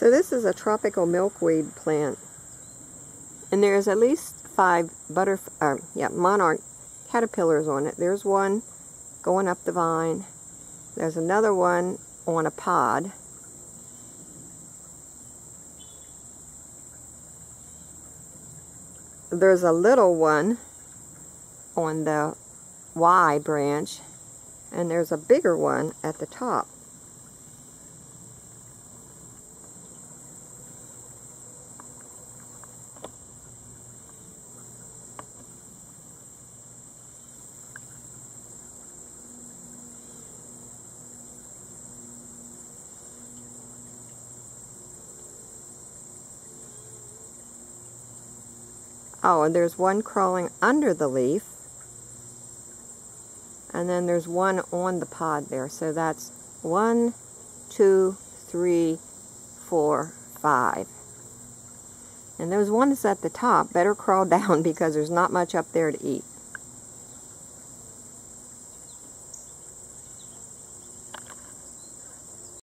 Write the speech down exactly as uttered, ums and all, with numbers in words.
So this is a tropical milkweed plant, and there's at least five butter, uh, yeah, monarch caterpillars on it. There's one going up the vine. There's another one on a pod. There's a little one on the Y branch, and there's a bigger one at the top. Oh, and there's one crawling under the leaf. And then there's one on the pod there. So that's one, two, three, four, five. And those ones at the top better crawl down because there's not much up there to eat.